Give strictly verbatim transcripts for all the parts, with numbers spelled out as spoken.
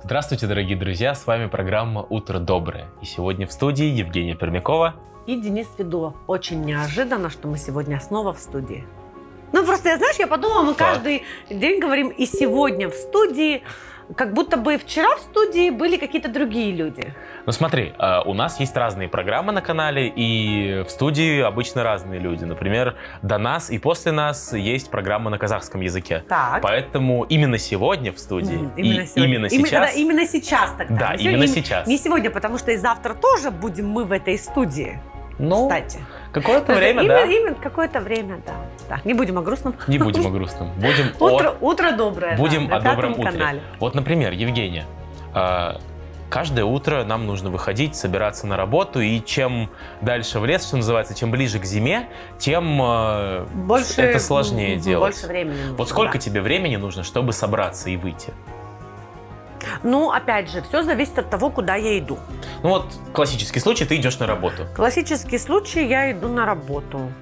Здравствуйте, дорогие друзья, с вами программа «Утро доброе». И сегодня в студии Евгения Пермякова и Денис Федулов. Очень неожиданно, что мы сегодня снова в студии. Ну, просто, я, знаешь, я подумала, мы так. каждый день говорим «и сегодня в студии», как будто бы вчера в студии были какие-то другие люди. Ну смотри, у нас есть разные программы на канале, и в студии обычно разные люди. Например, до нас и после нас есть программа на казахском языке. Так. Поэтому именно сегодня в студии, mm, именно, и сегодня. именно сейчас... Именно, именно сейчас тогда. Да, не именно сегодня, сейчас. Не сегодня, потому что и завтра тоже будем мы в этой студии. Ну, кстати. Какое-то время, именно, да. Именно какое-то время, да. Так, не будем о грустном. Не будем о грустном. Будем утро, о... утро доброе. Будем да, о добром утре. Канале. Вот, например, Евгения, каждое утро нам нужно выходить, собираться на работу, и чем дальше в лес, что называется, чем ближе к зиме, тем больше, это сложнее делать. Больше времени нужно, вот сколько да. тебе времени нужно, чтобы собраться и выйти? Ну, опять же, все зависит от того, куда я иду. Ну вот, классический случай, ты идешь на работу. Классический случай, я иду на работу.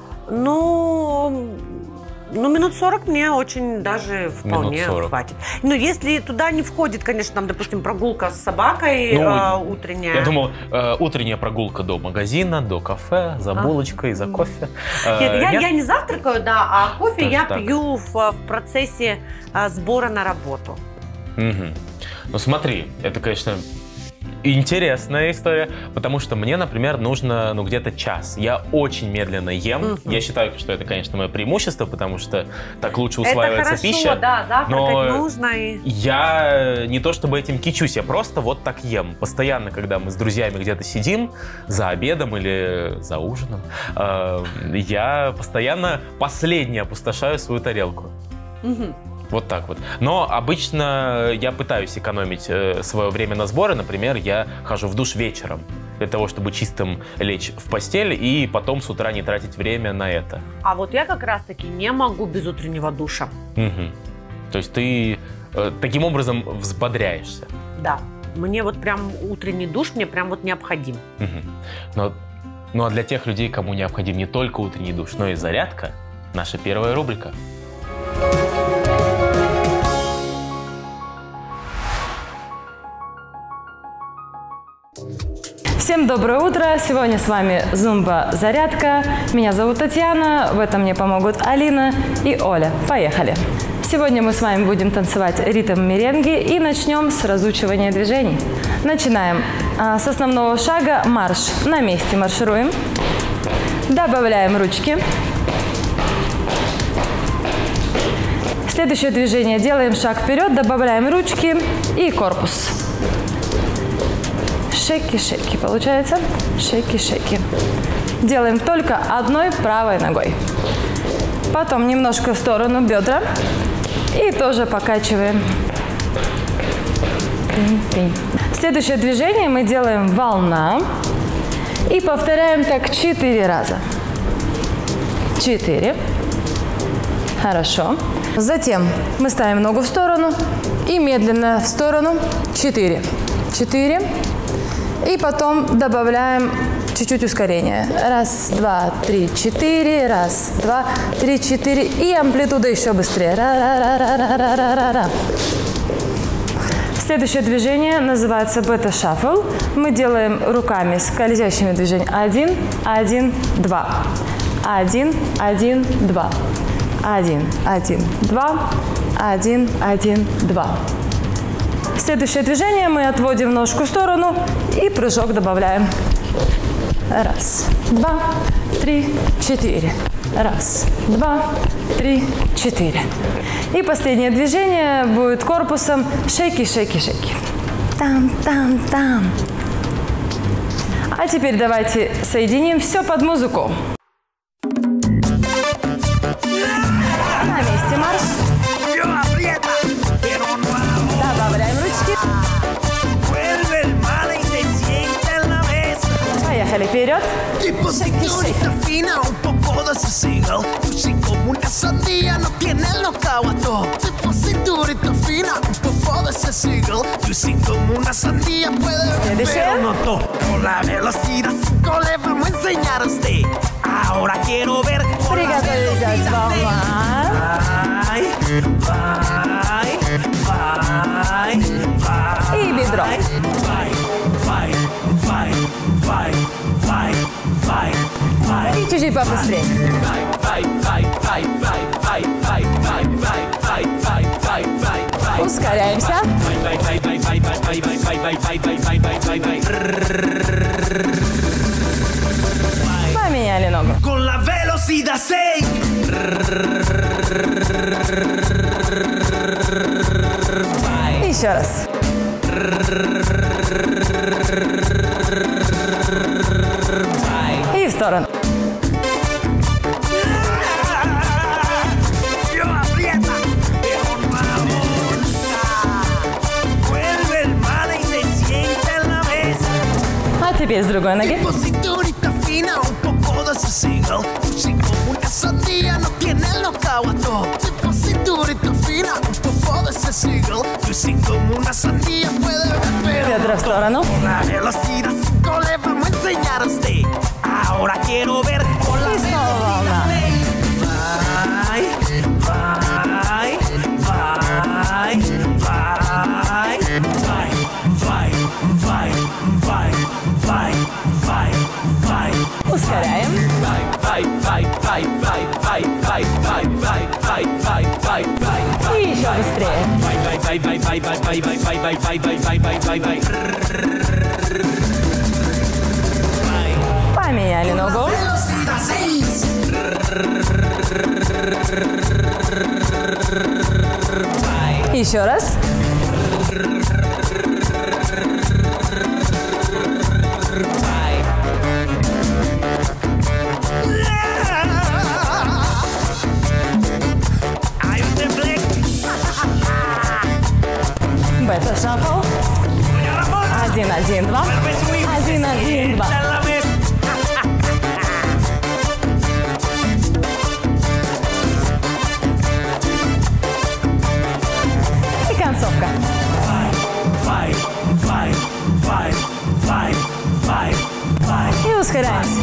Ну, ну минут сорок мне очень даже вполне хватит. Но если туда не входит, конечно, там, допустим, прогулка с собакой ну, э, утренняя. Я думал, э, утренняя прогулка до магазина, до кафе, за булочкой, а? за кофе. Нет, э, я, нет? я не завтракаю, да, а кофе Даже я так. пью в, в процессе э, сбора на работу. Угу. Ну смотри, это, конечно, интересная история, потому что мне, например, нужно ну, где-то час. Я очень медленно ем. Uh-huh. Я считаю, что это, конечно, мое преимущество, потому что так лучше усваивается это хорошо, пища. Да, завтракать но нужно. И... я не то чтобы этим кичусь, я просто вот так ем. Постоянно, когда мы с друзьями где-то сидим за обедом или за ужином, э, я постоянно последний опустошаю свою тарелку. Uh-huh. Вот так вот. Но обычно я пытаюсь экономить э, свое время на сборы. Например, я хожу в душ вечером для того, чтобы чистым лечь в постель и потом с утра не тратить время на это. А вот я как раз-таки не могу без утреннего душа. Угу. То есть ты э, таким образом взбодряешься? Да. Мне вот прям утренний душ мне прям вот необходим. Угу. Но, ну а для тех людей, кому необходим не только утренний душ, но и зарядка, наша первая рубрика. Всем доброе утро! Сегодня с вами Зумба-зарядка. Меня зовут Татьяна, в этом мне помогут Алина и Оля. Поехали! Сегодня мы с вами будем танцевать ритм меренги и начнем с разучивания движений. Начинаем с основного шага марш. На месте маршируем. Добавляем ручки. Следующее движение. Делаем шаг вперед, добавляем ручки и корпус. Шейки-шейки получается. Шейки-шейки. Делаем только одной правой ногой. Потом немножко в сторону бедра. И тоже покачиваем. Следующее движение мы делаем волна. И повторяем так четыре раза. Четыре. Хорошо. Затем мы ставим ногу в сторону. И медленно в сторону. Четыре. Четыре. И потом добавляем чуть-чуть ускорения. Раз, два, три, четыре. Раз, два, три, четыре. И амплитуда еще быстрее. Ра-ра-ра-ра-ра-ра-ра-ра. Следующее движение называется бета-шаффл. Мы делаем руками скользящими движениями. Один, один, два. Один, один, два. Один, один, два. Один, один, два. Следующее движение мы отводим ножку в сторону и прыжок добавляем. Раз, два, три, четыре. Раз, два, три, четыре. И последнее движение будет корпусом шейки, шейки, шейки. Там, там, там. А теперь давайте соединим все под музыку. На месте марш. Добавляем ручки. Поехали вперед. Шейки, шейки. Приготовились для волна. И бедро. И чуть-чуть побыстрее. Ускоряемся. Поменяли ногу. Еще раз. И в сторону. А теперь с другой ноги. Бедра в сторону. И снова волна. Ускоряем. И еще быстрее. Поменяли ногу. Еще раз. Бета шафл. Один, один, два. Один, один, два. И концовка. И ускоряемся.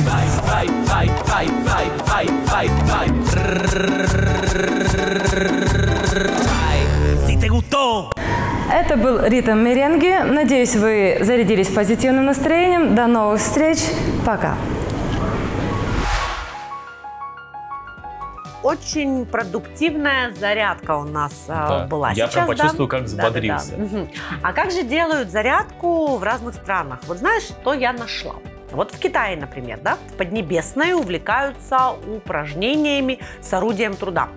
Это был ритм меренги. Надеюсь, вы зарядились позитивным настроением. До новых встреч. Пока. Очень продуктивная зарядка у нас да. была Я сейчас. прям почувствовал, да? как взбодрился. Да, да, да. Угу. А как же делают зарядку в разных странах? Вот знаешь, что я нашла? Вот в Китае, например, да, в Поднебесной увлекаются упражнениями с орудием труда.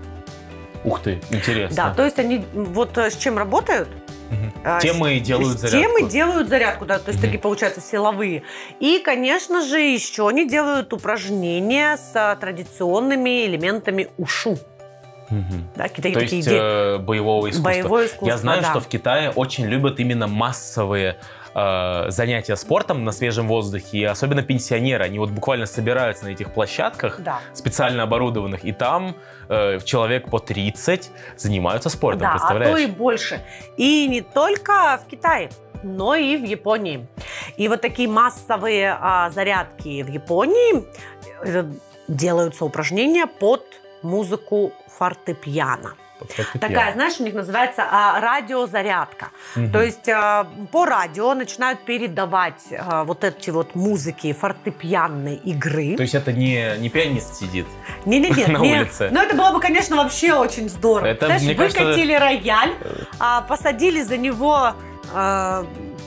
Ух ты, интересно. Да, то есть они вот с чем работают? Угу. Темы делают с зарядку. Темы делают зарядку, да, то есть угу. такие получаются силовые. И, конечно же, еще они делают упражнения с традиционными элементами ушу. Угу. Да, какие-то то такие есть идеи. э, боевого искусства. Боевое искусство. Я знаю, да. что в Китае очень любят именно массовые э, занятия спортом на свежем воздухе, и особенно пенсионеры. Они вот буквально собираются на этих площадках, да. специально оборудованных, и там э, человек по тридцать занимаются спортом, да, представляешь? А то и больше. И не только в Китае, но и в Японии. И вот такие массовые а, зарядки в Японии э, делаются упражнения под музыку фортепиано. Такая, знаешь, у них называется а, радиозарядка. Угу. То есть а, по радио начинают передавать а, вот эти вот музыки фортепианной игры. То есть это не, не пианист сидит не, не, нет, на не, улице? Ну это было бы, конечно, вообще очень здорово. Это, знаешь, выкатили кажется... рояль, а, посадили за него... А,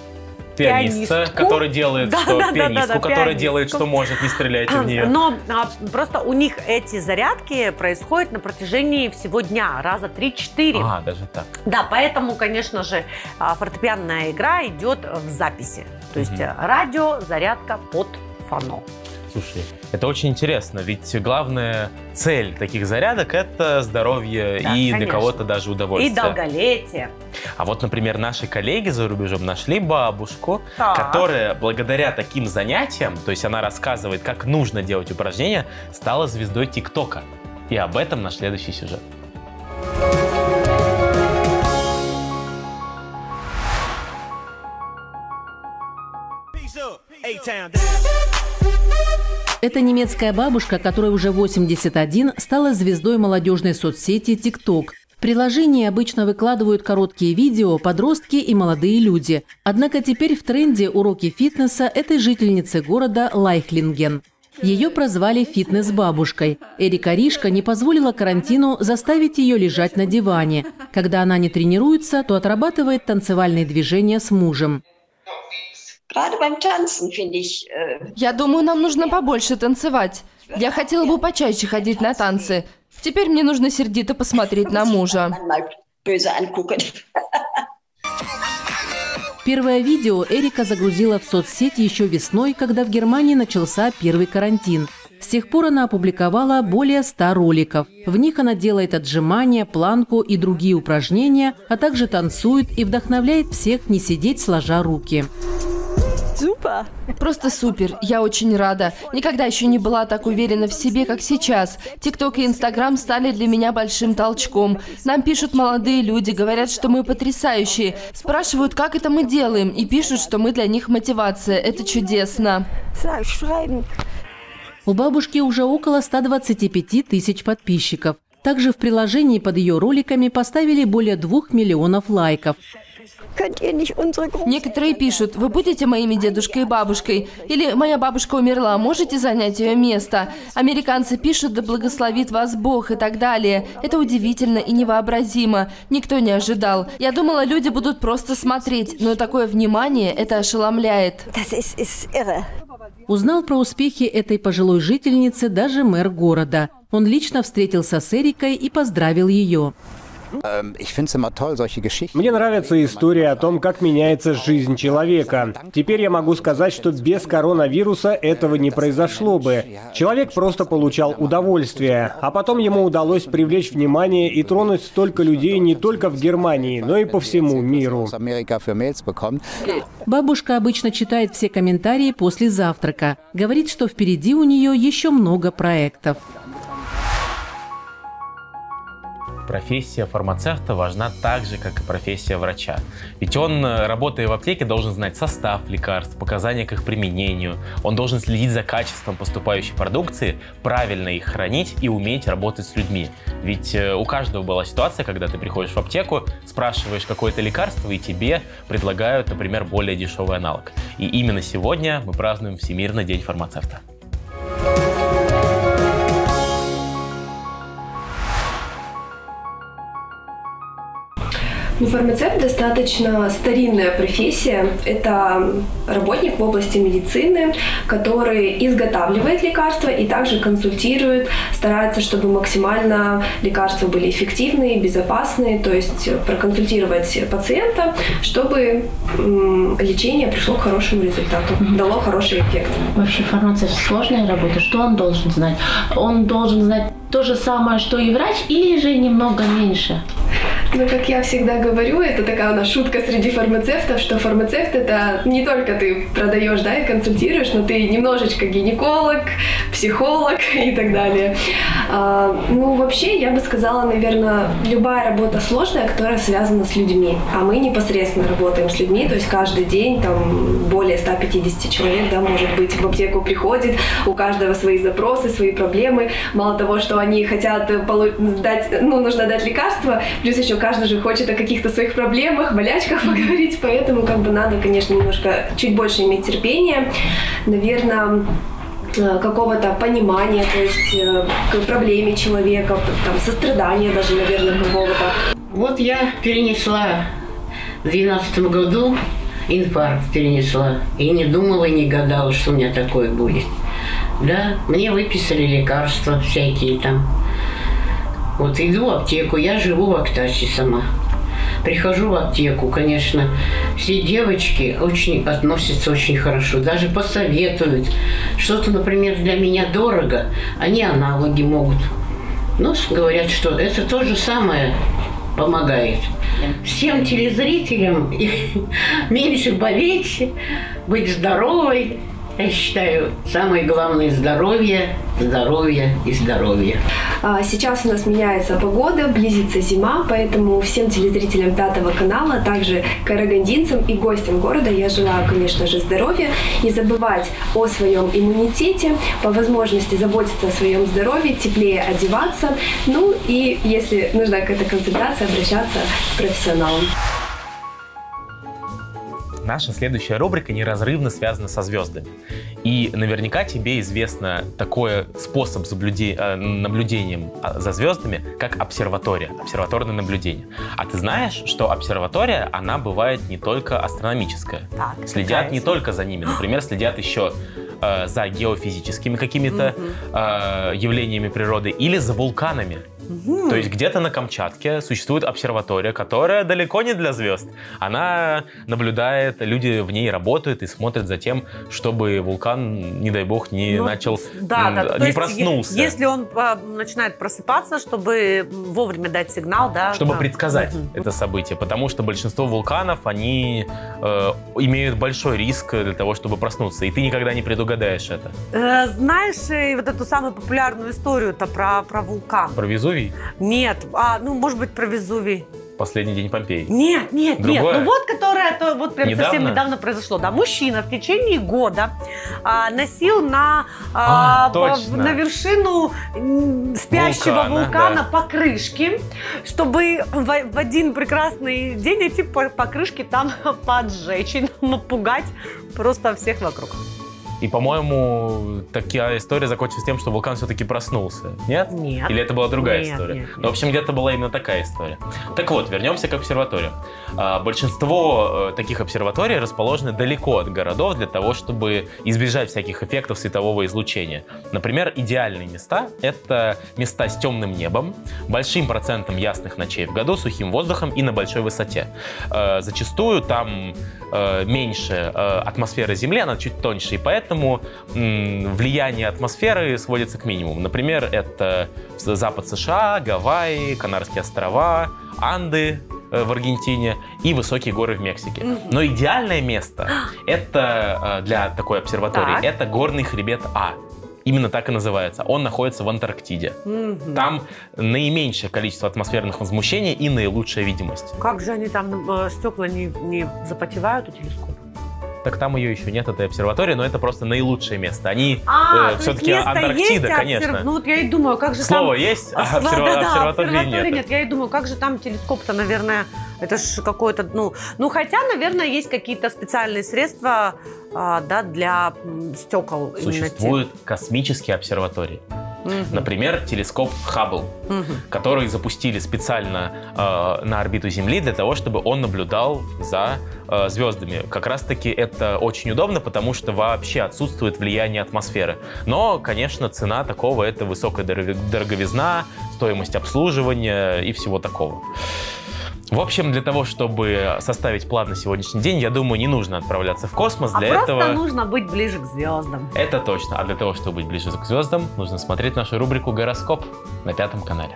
пианиста, который делает, да, что да, пианистку, да, да, которая пианистку. делает, что может, не стреляйте в нее. Но а, просто у них эти зарядки происходят на протяжении всего дня, раза три-четыре. А, даже так. Да, поэтому, конечно же, фортепианная игра идет в записи. То есть угу. радио, зарядка под фано. Слушай, это очень интересно, ведь главная цель таких зарядок – это здоровье да, и конечно. Для кого-то даже удовольствие. И долголетие. А вот, например, наши коллеги за рубежом нашли бабушку, так. которая благодаря таким занятиям, то есть она рассказывает, как нужно делать упражнения, стала звездой ТикТока. И об этом наш следующий сюжет. Это немецкая бабушка, которая уже восемьдесят один, стала звездой молодежной соцсети TikTok. приложении обычно выкладывают короткие видео подростки и молодые люди. Однако теперь в тренде уроки фитнеса этой жительницы города Лайхлинген. Ее прозвали «фитнес-бабушкой». Эрика Ришка не позволила карантину заставить ее лежать на диване. Когда она не тренируется, то отрабатывает танцевальные движения с мужем. Я думаю, нам нужно побольше танцевать. Я хотела бы почаще ходить на танцы. Теперь мне нужно сердито посмотреть на мужа. Первое видео Эрика загрузила в соцсети еще весной, когда в Германии начался первый карантин. С тех пор она опубликовала более ста роликов. В них она делает отжимания, планку и другие упражнения, а также танцует и вдохновляет всех не сидеть сложа руки. Супер! Просто супер. Я очень рада. Никогда еще не была так уверена в себе, как сейчас. ТикТок и Инстаграм стали для меня большим толчком. Нам пишут молодые люди, говорят, что мы потрясающие. Спрашивают, как это мы делаем, и пишут, что мы для них мотивация. Это чудесно. У бабушки уже около ста двадцати пяти тысяч подписчиков. Также в приложении под ее роликами поставили более двух миллионов лайков. Некоторые пишут: вы будете моими дедушкой и бабушкой? Или моя бабушка умерла, можете занять ее место? Американцы пишут: да благословит вас Бог и так далее. Это удивительно и невообразимо. Никто не ожидал. Я думала, люди будут просто смотреть, но такое внимание, это ошеломляет. Узнал про успехи этой пожилой жительницы даже мэр города. Он лично встретился с Эрикой и поздравил ее. Мне нравится история о том, как меняется жизнь человека. Теперь я могу сказать, что без коронавируса этого не произошло бы. Человек просто получал удовольствие, а потом ему удалось привлечь внимание и тронуть столько людей не только в Германии, но и по всему миру. Бабушка обычно читает все комментарии после завтрака. Говорит, что впереди у нее еще много проектов. Профессия фармацевта важна так же, как и профессия врача. Ведь он, работая в аптеке, должен знать состав лекарств, показания к их применению. Он должен следить за качеством поступающей продукции, правильно их хранить и уметь работать с людьми. Ведь у каждого была ситуация, когда ты приходишь в аптеку, спрашиваешь какое-то лекарство, и тебе предлагают, например, более дешевый аналог. И именно сегодня мы празднуем Всемирный день фармацевта. Ну, фармацевт достаточно старинная профессия. Это работник в области медицины, который изготавливает лекарства и также консультирует, старается, чтобы максимально лекарства были эффективные, безопасные, то есть проконсультировать пациента, чтобы лечение пришло к хорошему результату, дало хороший эффект. Вообще фармацевт сложная работа. Что он должен знать? Он должен знать то же самое, что и врач, или же немного меньше? Ну, как я всегда говорю, это такая у нас шутка среди фармацевтов, что фармацевт — это не только ты продаешь, да, и консультируешь, но ты немножечко гинеколог, психолог и так далее. А, ну, вообще, я бы сказала, наверное, любая работа сложная, которая связана с людьми. А мы непосредственно работаем с людьми, то есть каждый день там более ста пятидесяти человек, да, может быть, в аптеку приходит, у каждого свои запросы, свои проблемы. Мало того, что они хотят дать, ну, нужно дать лекарства, плюс еще каждый же хочет о каких-то своих проблемах, болячках поговорить, поэтому как бы надо, конечно, немножко чуть больше иметь терпения, наверное, какого-то понимания, то есть к проблеме человека, там, сострадания даже, наверное, какого-то. Вот я перенесла в двенадцатом году, инфаркт перенесла, и не думала, и не гадала, что у меня такое будет. Да, мне выписали лекарства всякие там. Вот иду в аптеку, я живу в Актасе сама. Прихожу в аптеку, конечно, все девочки очень относятся очень хорошо, даже посоветуют. Что-то, например, для меня дорого, они аналоги могут. Но говорят, что это то же самое помогает. Всем телезрителям меньше болеть, быть здоровой Я считаю, самое главное – здоровье, здоровье и здоровье. Сейчас у нас меняется погода, близится зима, поэтому всем телезрителям Пятого канала, также карагандинцам и гостям города я желаю, конечно же, здоровья, не забывать о своем иммунитете, по возможности заботиться о своем здоровье, теплее одеваться, ну и если нужна какая-то консультация, обращаться к профессионалам. Наша следующая рубрика неразрывно связана со звездами. И наверняка тебе известно такой способ наблюдения за звездами, как обсерватория, обсерваторное наблюдение. А ты знаешь, что обсерватория, она бывает не только астрономическая. Так, следят не только за ними. Например, следят еще э, за геофизическими какими-то э, явлениями природы или за вулканами. Угу. То есть где-то на Камчатке существует обсерватория, которая далеко не для звезд. Она наблюдает, люди в ней работают и смотрят за тем, чтобы вулкан, не дай бог, не ну, начал, да, да, не проснулся. Если он а, начинает просыпаться, чтобы вовремя дать сигнал, да. Чтобы да. предсказать угу. это событие, потому что большинство вулканов, они э, имеют большой риск для того, чтобы проснуться, и ты никогда не предугадаешь это. Э, знаешь, и вот эту самую популярную историю-то про, про вулкан? Про Везувий? Нет, а, ну, может быть, про Везувий. Последний день Помпеи. Нет, нет, Другое? нет. Ну вот, которое то, вот прям недавно? совсем недавно произошло. Да, мужчина в течение года а, носил на, а, а, в, на вершину спящего вулкана, вулкана да. покрышки, чтобы в, в один прекрасный день эти покрышки там поджечь и напугать просто всех вокруг. И, по-моему, такая история закончилась тем, что вулкан все-таки проснулся. Нет? Нет. Или это была другая нет, история? Нет, нет. Ну, в общем, где-то была именно такая история. Так вот, вернемся к обсерваториям. Большинство таких обсерваторий расположены далеко от городов для того, чтобы избежать всяких эффектов светового излучения. Например, идеальные места – это места с темным небом, большим процентом ясных ночей в году, сухим воздухом и на большой высоте. Зачастую там меньше атмосферы Земли, она чуть тоньше, и поэтому Поэтому м, влияние атмосферы сводится к минимуму. Например, это запад США, Гавайи, Канарские острова, Анды э, в Аргентине и высокие горы в Мексике. Mm-hmm. Но идеальное место это, э, для такой обсерватории так. это горный хребет А. Именно так и называется. Он находится в Антарктиде. Mm-hmm. Там наименьшее количество атмосферных возмущений и наилучшая видимость. Как же они там э, стекла не, не запотевают у телескопа? Так там ее еще нет, этой обсерватории, но это просто наилучшее место. Они а, э, все-таки Антарктида, есть, конечно. Обсерв... Ну вот я и думаю, как же Слово там... есть, а Сло... обсерва... да, да, обсерватории, обсерватории нет. нет. Я и думаю, как же там телескоп-то, наверное, это же какое-то, ну... Ну, хотя, наверное, есть какие-то специальные средства, а, да, для стекол. Существуют космические обсерватории. Угу. Например, телескоп Хаббл, угу. который запустили специально э, на орбиту Земли для того, чтобы он наблюдал за э, звездами. Как раз-таки это очень удобно, потому что вообще отсутствует влияние атмосферы. Но, конечно, цена такого – это высокая дороговизна, стоимость обслуживания и всего такого. В общем, для того, чтобы составить план на сегодняшний день, я думаю, не нужно отправляться в космос. Для а просто этого... нужно быть ближе к звездам. Это точно. А для того, чтобы быть ближе к звездам, нужно смотреть нашу рубрику «Гороскоп» на Пятом канале.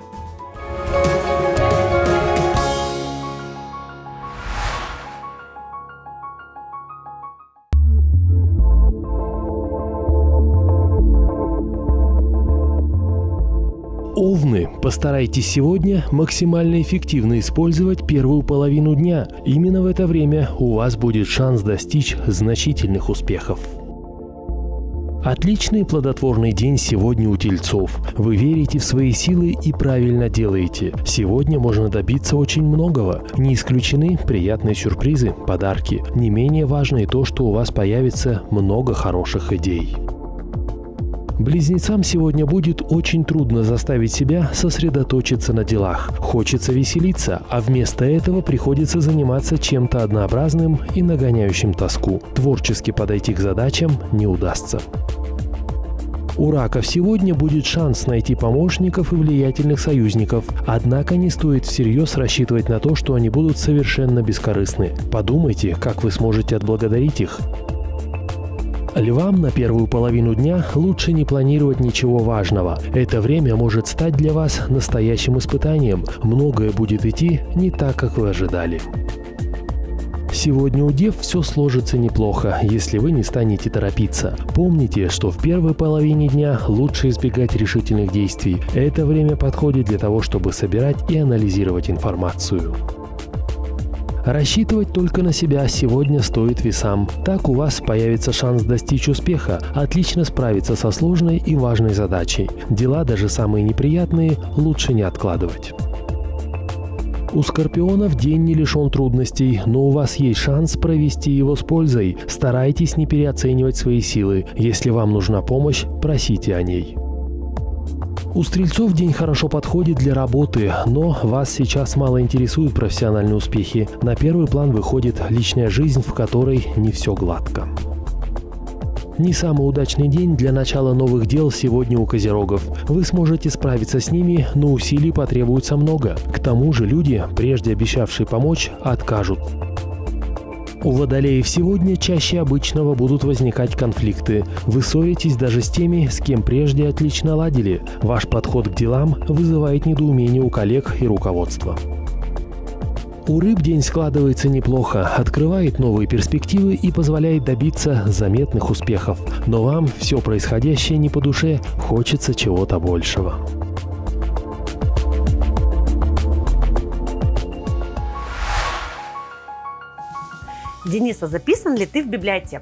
Овны, постарайтесь сегодня максимально эффективно использовать первую половину дня. Именно в это время у вас будет шанс достичь значительных успехов. Отличный плодотворный день сегодня у тельцов. Вы верите в свои силы и правильно делаете. Сегодня можно добиться очень многого. Не исключены приятные сюрпризы, подарки. Не менее важно и то, что у вас появится много хороших идей. Близнецам сегодня будет очень трудно заставить себя сосредоточиться на делах. Хочется веселиться, а вместо этого приходится заниматься чем-то однообразным и нагоняющим тоску. Творчески подойти к задачам не удастся. У раков сегодня будет шанс найти помощников и влиятельных союзников, однако не стоит всерьез рассчитывать на то, что они будут совершенно бескорыстны. Подумайте, как вы сможете отблагодарить их. Львам на первую половину дня лучше не планировать ничего важного. Это время может стать для вас настоящим испытанием. Многое будет идти не так, как вы ожидали. Сегодня у дев все сложится неплохо, если вы не станете торопиться. Помните, что в первой половине дня лучше избегать решительных действий. Это время подходит для того, чтобы собирать и анализировать информацию. Рассчитывать только на себя сегодня стоит весам. Так у вас появится шанс достичь успеха, отлично справиться со сложной и важной задачей. Дела, даже самые неприятные, лучше не откладывать. У скорпионов день не лишен трудностей, но у вас есть шанс провести его с пользой. Старайтесь не переоценивать свои силы. Если вам нужна помощь, просите о ней. У стрельцов день хорошо подходит для работы, но вас сейчас мало интересуют профессиональные успехи. На первый план выходит личная жизнь, в которой не все гладко. Не самый удачный день для начала новых дел сегодня у козерогов. Вы сможете справиться с ними, но усилий потребуется много. К тому же люди, прежде обещавшие помочь, откажут. У водолеев сегодня чаще обычного будут возникать конфликты. Вы ссоритесь даже с теми, с кем прежде отлично ладили. Ваш подход к делам вызывает недоумение у коллег и руководства. У рыб день складывается неплохо, открывает новые перспективы и позволяет добиться заметных успехов. Но вам все происходящее не по душе, хочется чего-то большего. Денис, а записан ли ты в библиотеку?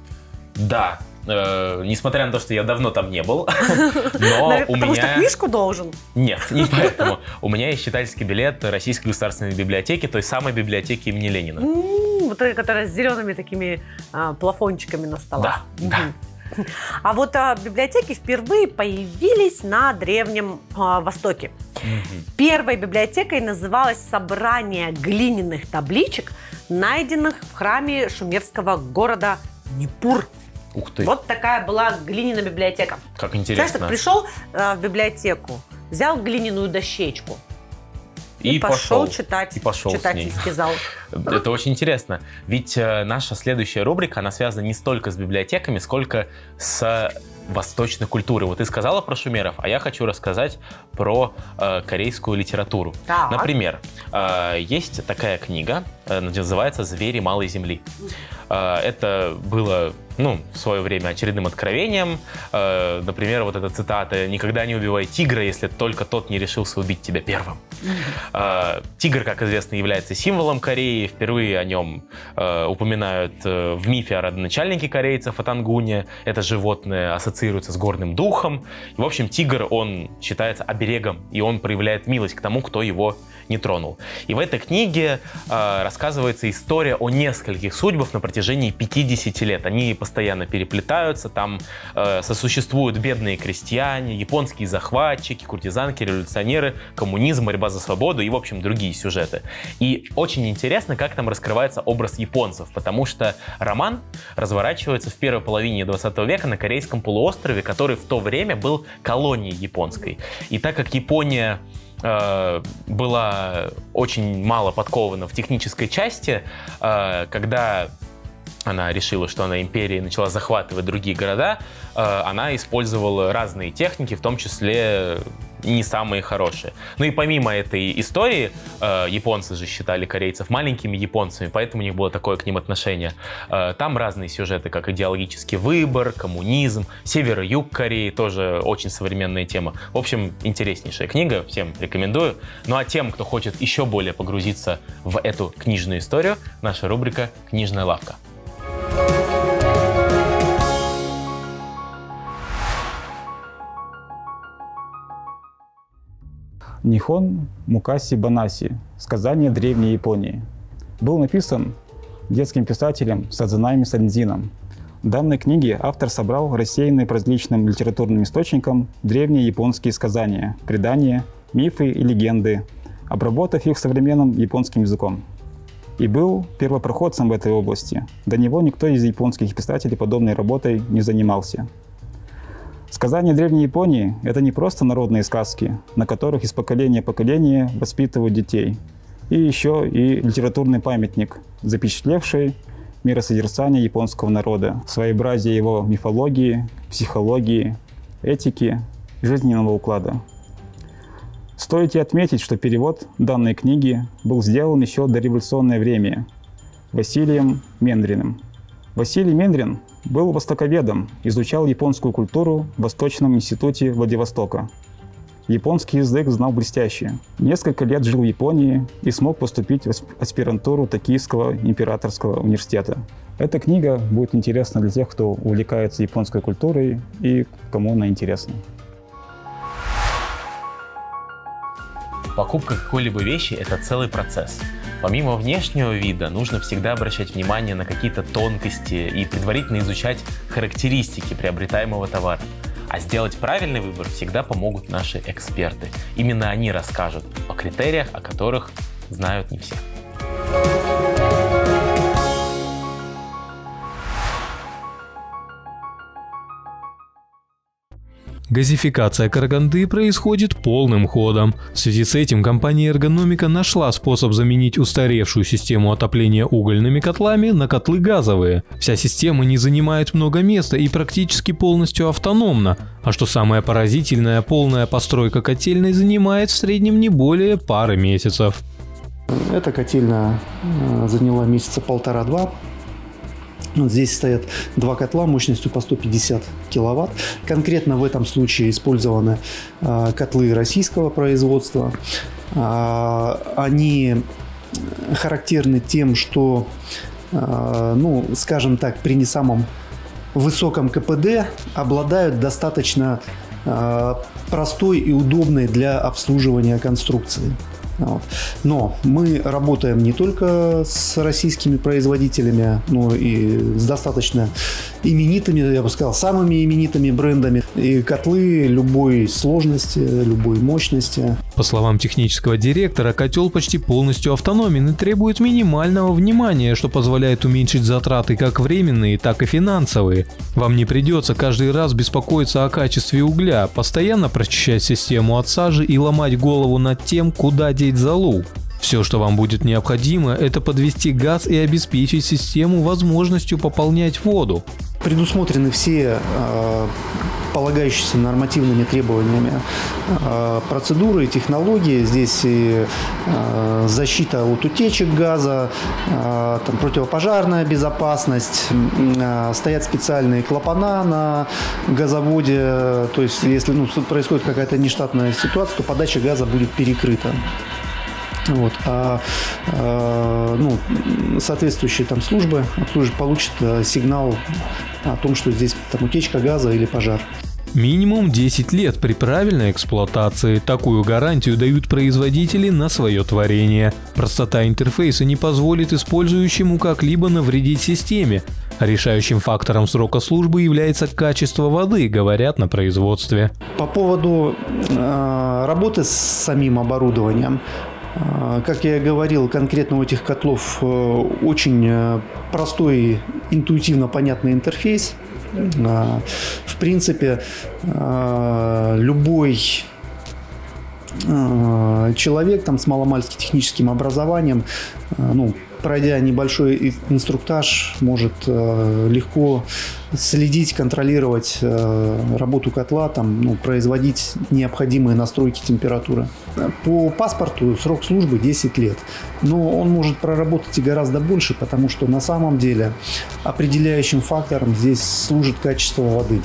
Да. Э, несмотря на то, что я давно там не был, но Наверное, у потому меня... что книжку должен? Нет, не поэтому. У меня есть читательский билет Российской государственной библиотеки, той самой библиотеки имени Ленина. Вот той, которая с зелеными такими а, плафончиками на столах. Да, да. А вот а, библиотеки впервые появились на Древнем а, Востоке. Угу. Первой библиотекой называлось собрание глиняных табличек, найденных в храме шумерского города Непур. Ух ты. Вот такая была глиняная библиотека. Как интересно. Знаешь, ты пришел э, в библиотеку, взял глиняную дощечку и, и пошел, пошел читать и пошел читательский зал. Это очень интересно. Ведь э, наша следующая рубрика, она связана не столько с библиотеками, сколько с восточной культурой. Вот ты сказала про шумеров, а я хочу рассказать про э, корейскую литературу. Так. Например, э, есть такая книга, э, называется «Звери малой земли». Э, это было, ну, в свое время очередным откровением. Э, например, вот эта цитата: «Никогда не убивай тигра, если только тот не решился убить тебя первым». Э, тигр, как известно, является символом Кореи. Впервые о нем э, упоминают э, в мифе о родоначальнике корейцев, о Тангуне. Это животное ассоциируется с горным духом. И, в общем, тигр, он считается оберегом, и он проявляет милость к тому, кто его не тронул. И в этой книге э, рассказывается история о нескольких судьбах на протяжении пятидесяти лет. Они постоянно переплетаются, там э, сосуществуют бедные крестьяне, японские захватчики, куртизанки, революционеры, коммунизм, борьба за свободу и, в общем, другие сюжеты. И очень интересно, как там раскрывается образ японцев, потому что роман разворачивается в первой половине двадцатого века на Корейском полуострове, который в то время был колонией японской. И так как Япония э, была очень мало подкована в технической части, э, когда она решила, что она империя, и начала захватывать другие города, э, она использовала разные техники, в том числе не самые хорошие. Ну и помимо этой истории, э, японцы же считали корейцев маленькими японцами, поэтому у них было такое к ним отношение. Э, там разные сюжеты, как идеологический выбор, коммунизм, север и юг Кореи, тоже очень современная тема. В общем, интереснейшая книга, всем рекомендую. Ну а тем, кто хочет еще более погрузиться в эту книжную историю, наша рубрика «Книжная лавка». Нихон Мукаси Банаси. Сказание древней Японии. Был написан детским писателем Садзунами Сандзином. В данной книге автор собрал рассеянные по различным литературным источникам древние японские сказания, предания, мифы и легенды, обработав их современным японским языком. И был первопроходцем в этой области. До него никто из японских писателей подобной работой не занимался. Сказания древней Японии – это не просто народные сказки, на которых из поколения в поколение воспитывают детей, и еще и литературный памятник, запечатлевший миросозерцание японского народа, своеобразие его мифологии, психологии, этики, жизненного уклада. Стоит и отметить, что перевод данной книги был сделан еще в дореволюционное время. Василием Мендриным. Василий Мендрин был востоковедом, изучал японскую культуру в Восточном институте Владивостока. Японский язык знал блестяще. Несколько лет жил в Японии и смог поступить в аспирантуру Токийского императорского университета. Эта книга будет интересна для тех, кто увлекается японской культурой и кому она интересна. Покупка какой-либо вещи – это целый процесс. Помимо внешнего вида, нужно всегда обращать внимание на какие-то тонкости и предварительно изучать характеристики приобретаемого товара. А сделать правильный выбор всегда помогут наши эксперты. Именно они расскажут о критериях, о которых знают не все. Газификация Караганды происходит полным ходом. В связи с этим компания «Эргономика» нашла способ заменить устаревшую систему отопления угольными котлами на котлы газовые. Вся система не занимает много места и практически полностью автономна. А что самое поразительное, полная постройка котельной занимает в среднем не более пары месяцев. Эта котельная заняла месяца полтора-два. Вот здесь стоят два котла мощностью по сто пятьдесят киловатт. Конкретно в этом случае использованы э, котлы российского производства. Э, они характерны тем, что, э, ну, скажем так, при не самом высоком КПД обладают достаточно э, простой и удобной для обслуживания конструкцией. Вот. Но мы работаем не только с российскими производителями, но и с достаточно именитыми, я бы сказал, самыми именитыми брендами. И котлы любой сложности, любой мощности. По словам технического директора, котел почти полностью автономен и требует минимального внимания, что позволяет уменьшить затраты как временные, так и финансовые. Вам не придется каждый раз беспокоиться о качестве угля, постоянно прочищать систему от сажи и ломать голову над тем, куда деть золу. Все, что вам будет необходимо, это подвести газ и обеспечить систему возможностью пополнять воду. Предусмотрены все э, полагающиеся нормативными требованиями э, процедуры и технологии. Здесь и э, защита от утечек газа, э, там, противопожарная безопасность, э, стоят специальные клапана на газоводе. То есть, если ну, происходит какая-то нештатная ситуация, то подача газа будет перекрыта. Вот. А, а ну, соответствующие там службы получат сигнал о том, что здесь там утечка газа или пожар. Минимум десять лет при правильной эксплуатации. Такую гарантию дают производители на свое творение. Простота интерфейса не позволит использующему как-либо навредить системе. Решающим фактором срока службы является качество воды, говорят на производстве. По поводу э, работы с самим оборудованием. Как я и говорил, конкретно у этих котлов очень простой, интуитивно понятный интерфейс. В принципе, любой человек там, с маломальски техническим образованием, ну, пройдя небольшой инструктаж, может э, легко следить, контролировать э, работу котла, там, ну, производить необходимые настройки температуры. По паспорту срок службы десять лет, но он может проработать и гораздо больше, потому что на самом деле определяющим фактором здесь служит качество воды.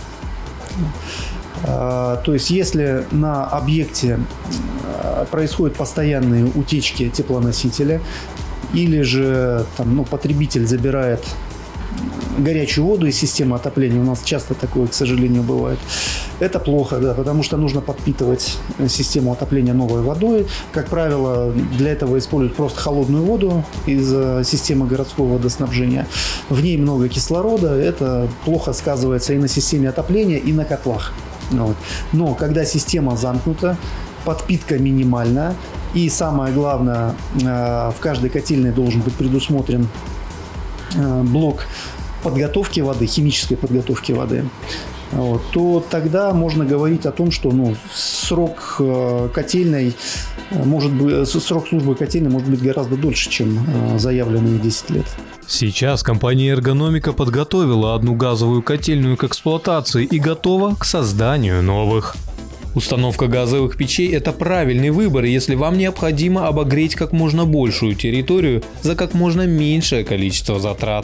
То есть, если на объекте происходят постоянные утечки теплоносителя, или же там, ну, потребитель забирает горячую воду из системы отопления, у нас часто такое, к сожалению, бывает, это плохо, да, потому что нужно подпитывать систему отопления новой водой. Как правило, для этого используют просто холодную воду из системы городского водоснабжения. В ней много кислорода, это плохо сказывается и на системе отопления, и на котлах. Вот. Но когда система замкнута, подпитка минимальна, и самое главное, в каждой котельной должен быть предусмотрен блок подготовки воды, химической подготовки воды, вот, то тогда можно говорить о том, что ну, срок котельной может быть, срок службы котельной может быть гораздо дольше, чем заявленные десять лет. Сейчас компания «Эргономика» подготовила одну газовую котельную к эксплуатации и готова к созданию новых. Установка газовых печей – это правильный выбор, если вам необходимо обогреть как можно большую территорию за как можно меньшее количество затрат.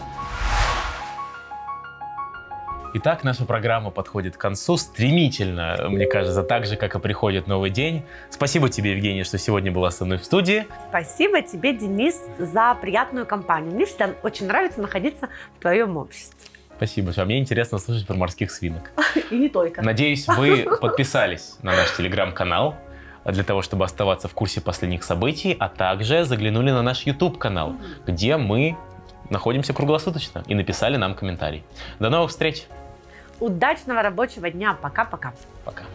Итак, наша программа подходит к концу стремительно, мне кажется, так же, как и приходит новый день. Спасибо тебе, Евгения, что сегодня была со мной в студии. Спасибо тебе, Денис, за приятную компанию. Мне всегда очень нравится находиться в твоем обществе. Спасибо, а мне интересно слушать про морских свинок. И не только. Надеюсь, вы подписались на наш телеграм-канал для того, чтобы оставаться в курсе последних событий, а также заглянули на наш ютуб-канал, где мы находимся круглосуточно, и написали нам комментарий. До новых встреч! Удачного рабочего дня. Пока-пока. Пока.